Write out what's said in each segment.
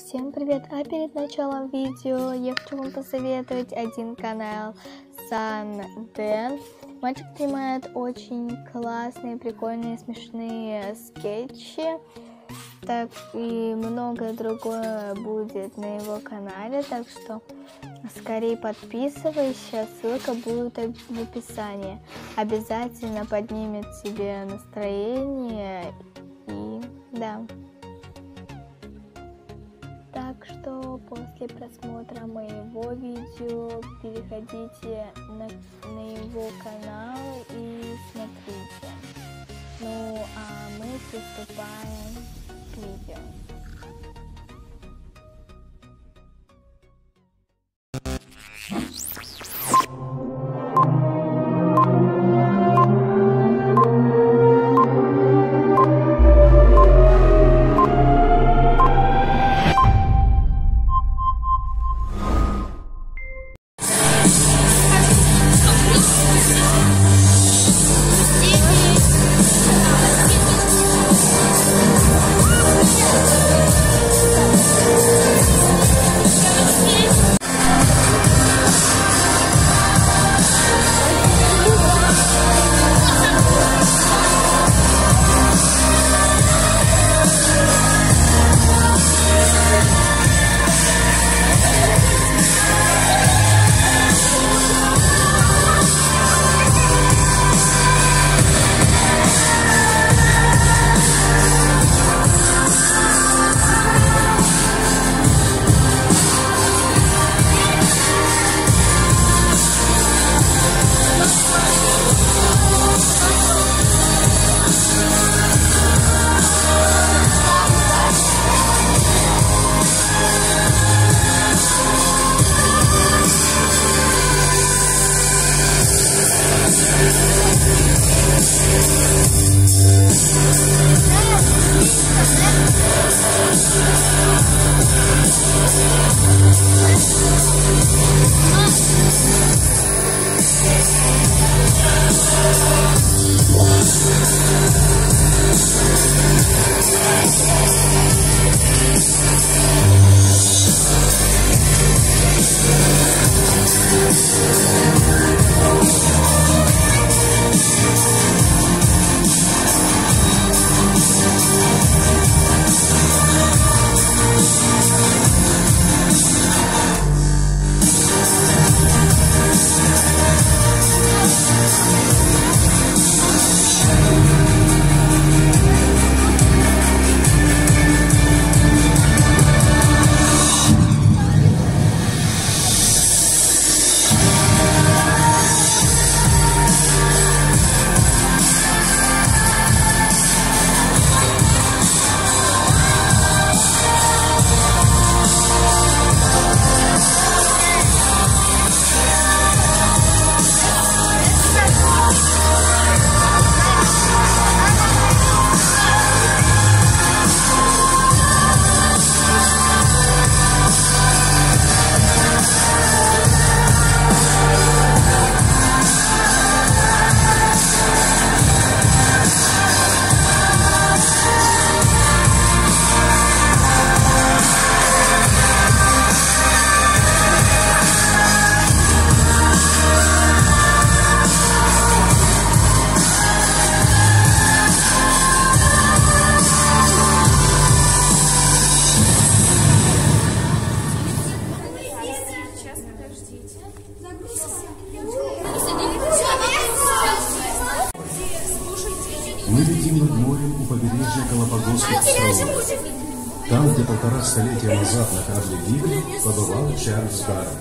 Всем привет! А перед началом видео я хочу вам посоветовать один канал Санден. Мальчик снимает очень классные, прикольные, смешные скетчи. Так и многое другое будет на его канале, так что скорее подписывайся, ссылка будет в описании. Обязательно поднимет тебе настроение и да. Так что после просмотра моего видео переходите на его канал и смотрите. Ну а мы приступаем к видео. Мы летим над морем у побережья Галапагосских островов. Там, где 1,5 столетия назад на корабле Гибли побывал Чарльз Дарвин.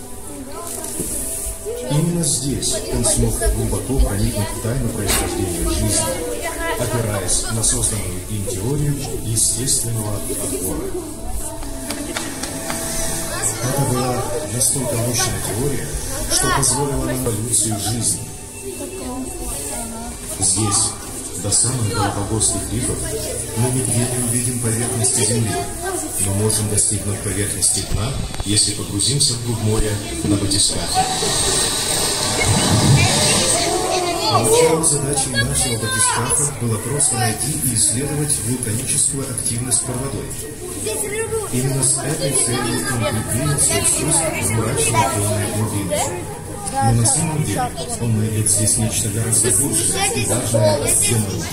Именно здесь он смог глубоко проникнуть в тайну происхождения жизни, опираясь на созданную им теорию естественного отбора. Это была настолько мощная теория, что позволила нам эволюцию жизни. Здесь, до самых Галапагосских рифов, мы нигде не увидим поверхности Земли, но можем достигнуть поверхности дна, если погрузимся вглубь моря на батискафе. Началом задачей нашего батискафа было просто найти и исследовать вулканическую активность под водой. Именно с этой целью он предпринял свой спуск в мрачные темные глубины. Но на самом деле он найдет здесь нечто гораздо большее и важное для народа.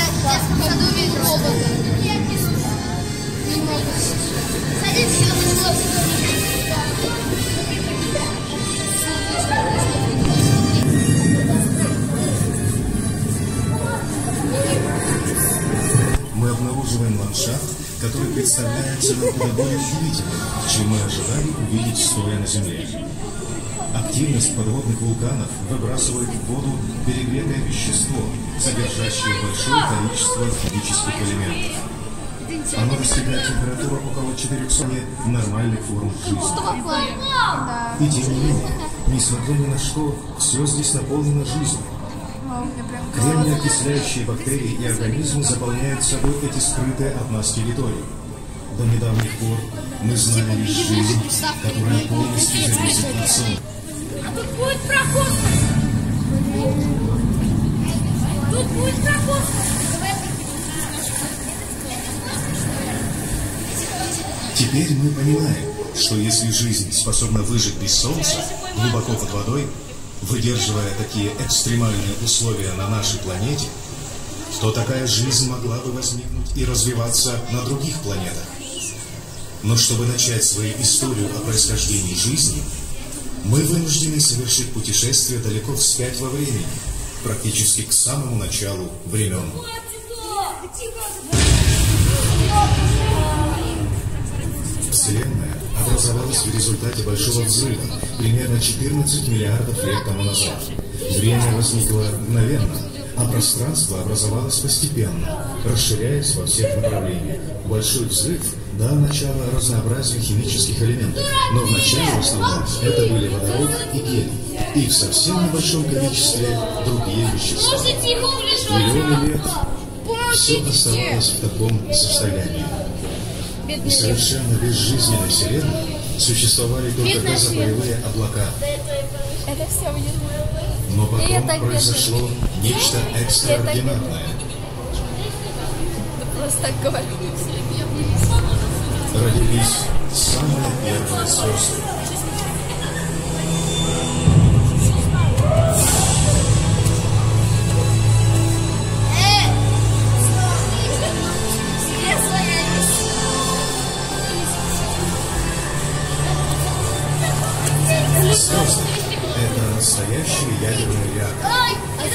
Мы обнаруживаем ландшафт, который представляется нам куда более удивительным, чем мы ожидали увидеть, стоя на Земле. Активность подводных вулканов выбрасывает в воду перегретое вещество, содержащее большое количество химических элементов. Оно достигает температуры около 400 нормальных форм жизни. И тем не менее, несмотря ни на что, все здесь наполнено жизнью. Кремний-окисляющие бактерии и организмы заполняют собой эти скрытые от нас территории. До недавних пор мы знали лишь жизнь, которая полностью зависит от Солнца. А тут будет проход! Тут будет проход! Теперь мы понимаем, что если жизнь способна выжить без Солнца, глубоко под водой, выдерживая такие экстремальные условия на нашей планете, то такая жизнь могла бы возникнуть и развиваться на других планетах. Но чтобы начать свою историю о происхождении жизни, мы вынуждены совершить путешествие далеко вспять во времени, практически к самому началу времен. Вселенная образовалась в результате Большого взрыва примерно 14 миллиардов лет тому назад. Время возникло мгновенно, а пространство образовалось постепенно, расширяясь во всех направлениях. Большой взрыв дал начало разнообразию химических элементов, но вначале в основном это были водород и гелий, и в совсем небольшом количестве другие вещества. Миллионы лет все оставалось в таком состоянии. И совершенно безжизненной Вселенной существовали только газопылевые облака. Но потом произошло нечто экстраординарное. Просто так говорю. Родились самые первые звезды. Звезды — это настоящие ядерные реакторы.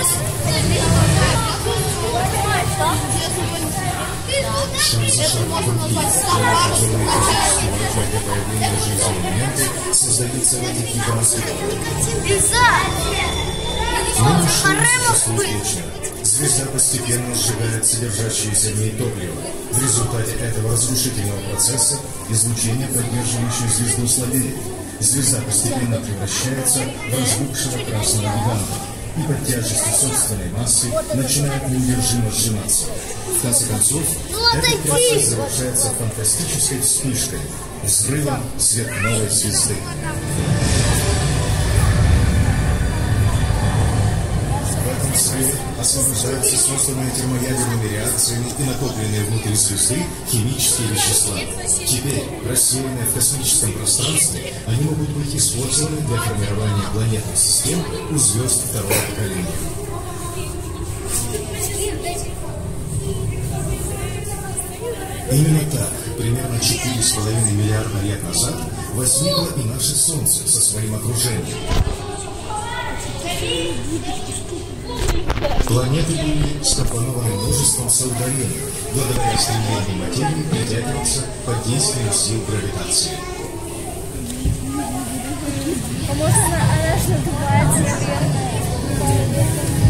Шансы шагнуть для появления жизни элементы создаются в этих гигантских. Нынешний существует вечно. Звезда постепенно сжигает содержащееся в ней топливо. В результате этого разрушительного процесса излучение, поддерживающее звезду, слабеет. Звезда постепенно превращается в разбухшего красного гиганта и под тяжестью собственной массы начинает неудержимо сжиматься. В конце концов, этот процесс завершается фантастической вспышкой, взрывом сверхновой звезды. В этом взрыве освобождаются созданные термоядерными реакциями и накопленные внутри звезды химические вещества. Теперь, рассеянные в космическом пространстве, они могут быть использованы для формирования планетных систем у звезд второго поколения. Именно так, примерно 4,5 миллиарда лет назад, возникло и наше Солнце со своим окружением. Планеты были скомпонованы множеством соударений, благодаря стремлению материи притягиваться под действием сил гравитации. Можно она же называется, наверное.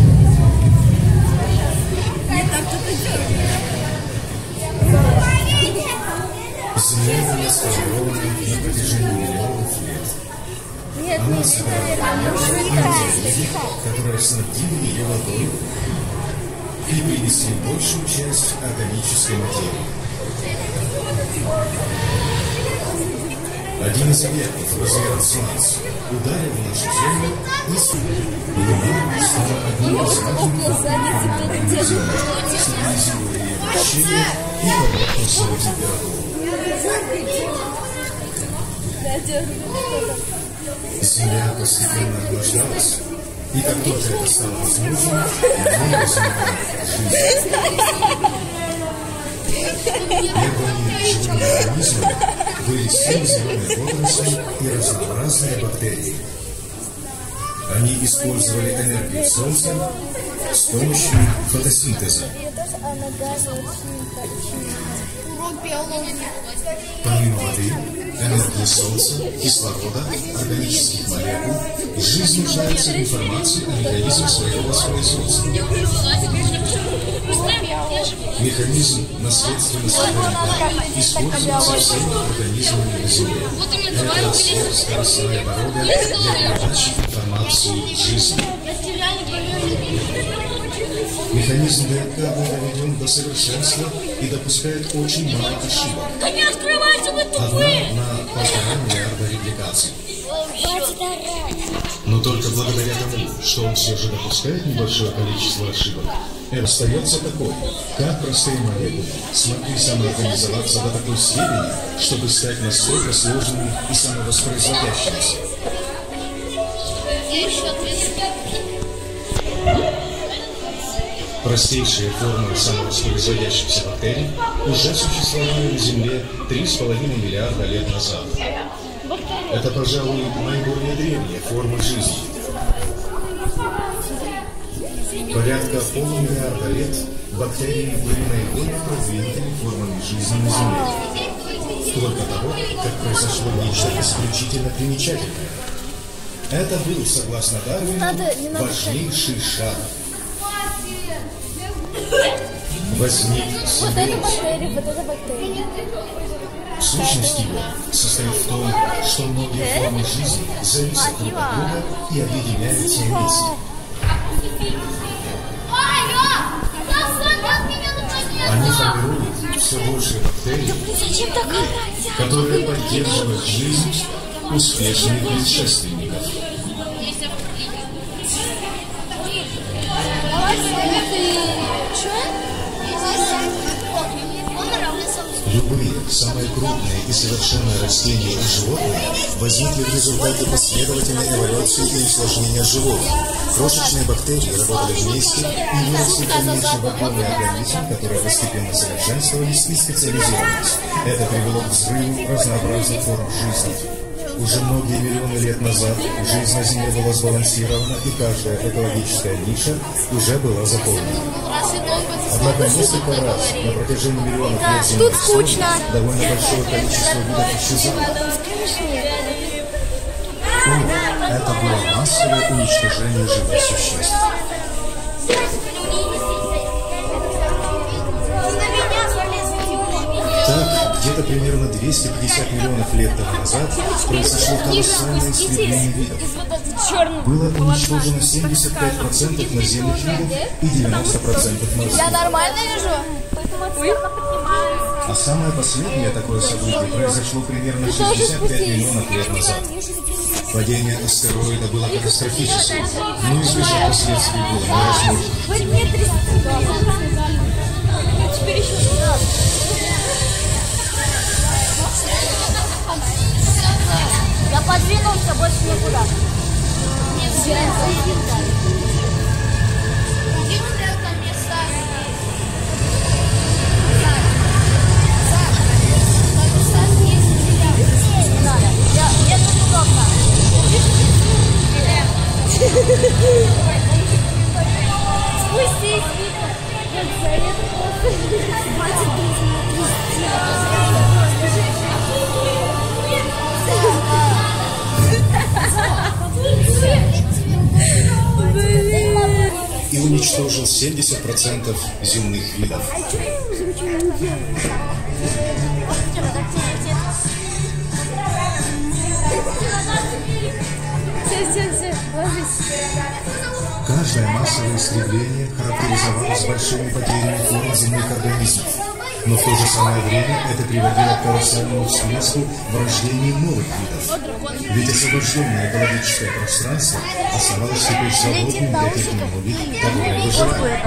Земля сформирована на протяжении миллионов лет. Она собрала планету, которые снабдили ее водой и принесли большую часть органической материи. Один из объектов размером с нас ударил в нашу Землю и Луна стала одним из важных Земли, стабилизируя ее вращение и повышенную свою температуру. Земля постепенно охлаждалась, и как только это стало возможным, в ней возникла жизнь. Первыми живыми организмами были сине-зеленые водоросли и разнообразные бактерии. Они использовали энергию Солнца с помощью фотосинтеза. Помимо воды, энергии Солнца, кислорода, органических молекул, жизнь нуждается в информации о механизме своего воспроизводства. Механизм наследственности ДНК используется всеми организмами на Земле. Это сверхскоростная дорога для передачи информации жизни. Механизм ДНК был доведен до совершенства и допускает очень мало ошибок. Одна на 1,5 миллиарда репликаций. Но только благодаря тому, что он все же допускает небольшое количество ошибок, и остается такой, как простые молекулы смогли самоорганизоваться до такой степени, чтобы стать настолько сложными и самовоспроизводящимися. Простейшие формы самовоспроизводящихся бактерий уже существовали на Земле 3,5 миллиарда лет назад. Это, пожалуй, наиболее древняя форма жизни. Порядка полумиллиарда лет бактерии были наиболее продвинутыми формами жизни на Земле. Только того, как произошло нечто исключительно примечательное. Это был, согласно Дарвину, важнейший шаг. Возник симбиоз. Сущность его состоит в том, что многие формы жизни зависят друг от друга и объединяются вместе. Они формируют все больше бактерий, которые поддерживают жизнь успешных предшественников. Любые, самые крупные и совершенные растения и животные возникли в результате последовательной эволюции и усложнения животных. Крошечные бактерии работали вместе и выросли в дальнейшем в огромный организм, которые постепенно совершенствовались и специализировались. Это привело к взрыву разнообразных форм жизни. Уже многие миллионы лет назад жизнь на Земле была сбалансирована, и каждая экологическая ниша уже была заполнена. Однако несколько раз на протяжении миллионов лет Земли довольно большое количество видов исчезало. Это было массовое уничтожение живых существ. Так, где-то примерно 250 миллионов лет тому назад произошло колоссальное истребление видов. Было уничтожено 75% наземных видов и 90% морских. Я нормально вижу? А самое последнее такое событие произошло примерно 65 миллионов лет назад. Падение астероида было катастрофическим, но избежать последствий было невозможно. Я подвинулся больше никуда. Мне тут удобно. Спустись, И уничтожил 70% земных видов. Каждое массовое истребление характеризовалось большими потерями форм земных организмов. Но в то же самое время это приводило к колоссальному всплеску в рождении новых видов. Ведь освобожденное экологическое пространство оставалось теперь свободным для тех немногих, которые выживали.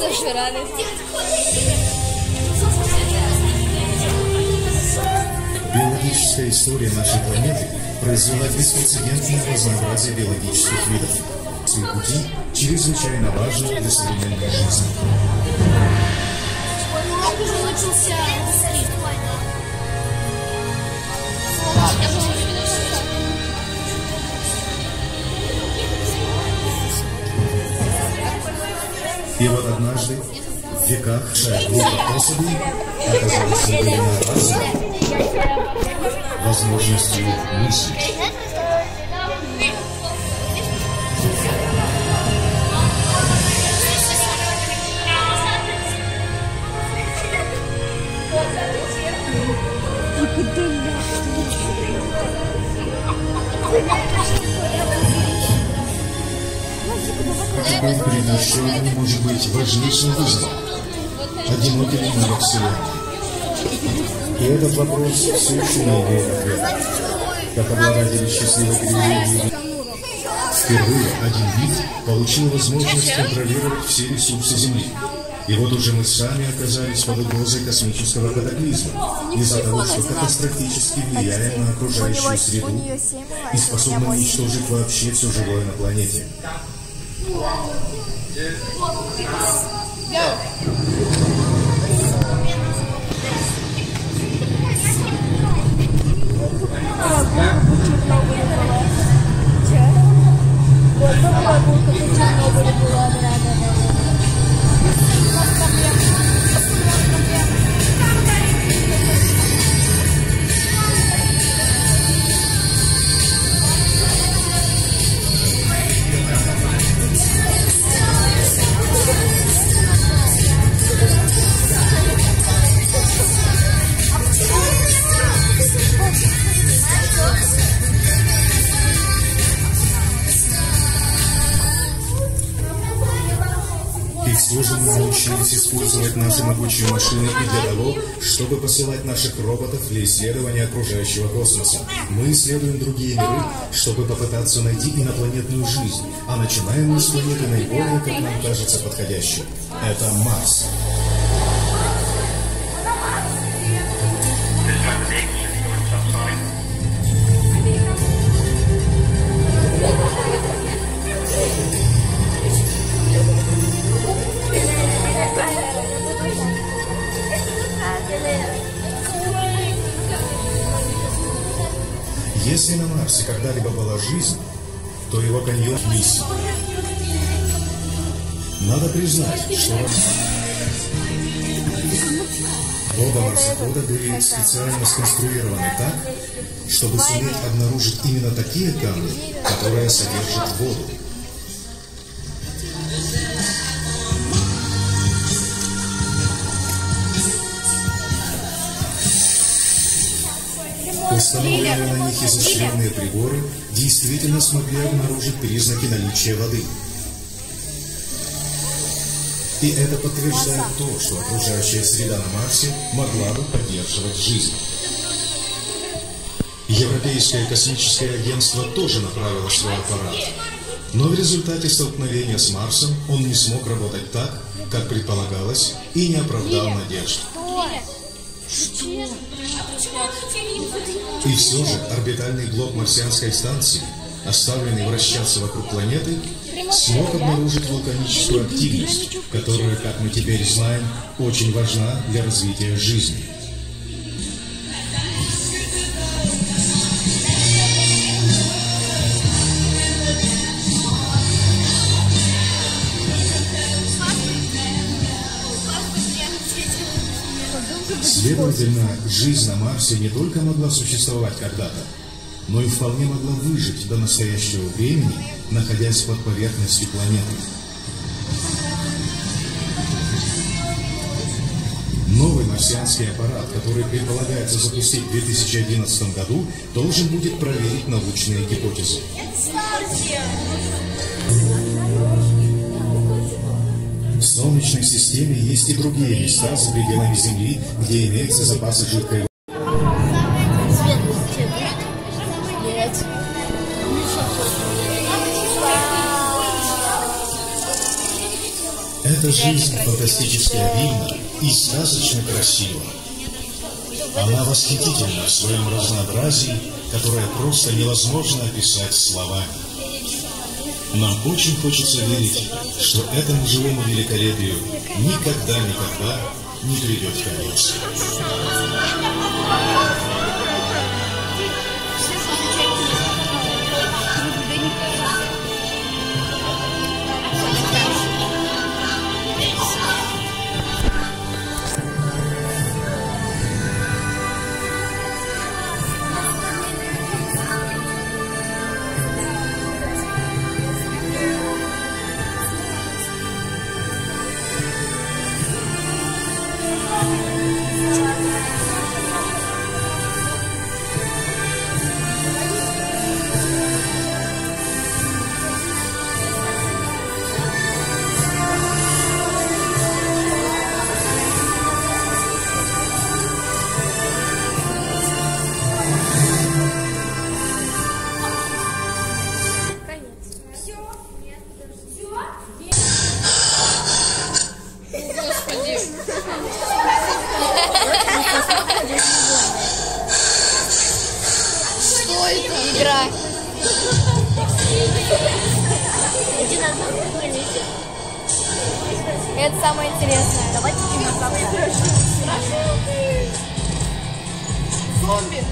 Пожрали. Биологическая история нашей планеты произвела беспрецедентное разнообразие биологических видов. Свои пути чрезвычайно важны для современной жизни. Урок уже начался. И вот однажды, в веках, группа особей оказалась наделена разумом, возможностью мыслить. Теперь перед учеными может быть важнейшим вызовом. Одиноки ли мы во Вселенной? И этот вопрос все еще не имеет ответа. Как обладатели счастливой привилегии, впервые один вид получил возможность контролировать все ресурсы Земли. И вот уже мы сами оказались под угрозой космического катаклизма из-за того, что катастрофически влияем на окружающую среду и способны уничтожить вообще все живое на планете. Все же мы научились использовать наши могучие машины и для того, чтобы посылать наших роботов для исследования окружающего космоса. Мы исследуем другие миры, чтобы попытаться найти инопланетную жизнь, а начинаем мы с планеты наиболее, как нам кажется, подходящей. Это Марс. Если на Марсе когда-либо была жизнь, то его каньон — миссия. Надо признать, что оба марсохода были специально сконструированы так, чтобы суметь обнаружить именно такие камни, которые содержат воду. Установленные на них изощренные приборы действительно смогли обнаружить признаки наличия воды. И это подтверждает то, что окружающая среда на Марсе могла бы поддерживать жизнь. Европейское космическое агентство тоже направило свой аппарат. Но в результате столкновения с Марсом он не смог работать так, как предполагалось, и не оправдал надежд. И все же орбитальный блок марсианской станции, оставленный вращаться вокруг планеты, смог обнаружить вулканическую активность, которая, как мы теперь знаем, очень важна для развития жизни. Следовательно, жизнь на Марсе не только могла существовать когда-то, но и вполне могла выжить до настоящего времени, находясь под поверхностью планеты. Новый марсианский аппарат, который предполагается запустить в 2011 году, должен будет проверить научные гипотезы. В Солнечной системе есть и другие места за пределами Земли, где имеются запасы жидкой воды. Эта жизнь фантастически обильна и сказочно красива. Она восхитительна в своем разнообразии, которое просто невозможно описать словами. Нам очень хочется верить, что этому живому великолепию никогда не придет конец. Что это? Игра. Это самое интересное. Давайте динозавра. Зомби.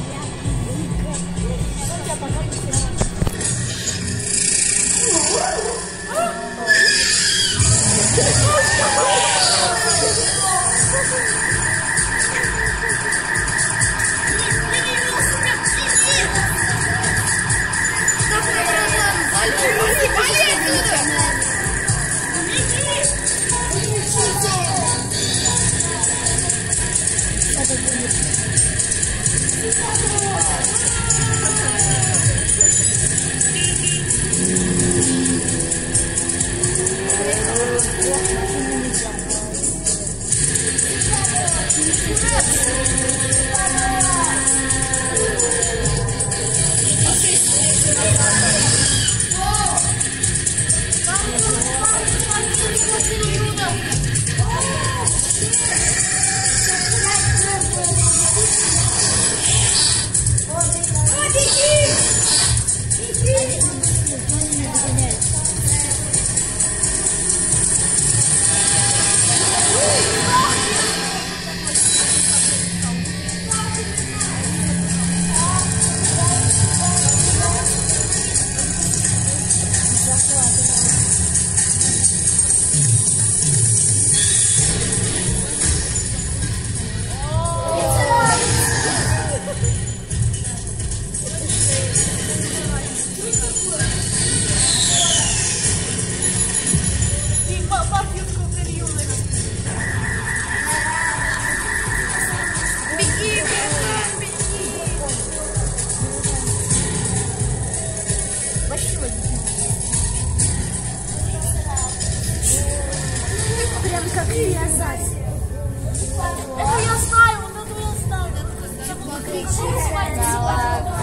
Прям как вязать. Это я знаю, вот это я знаю. Да ладно.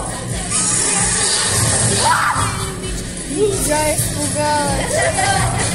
Я испугалась.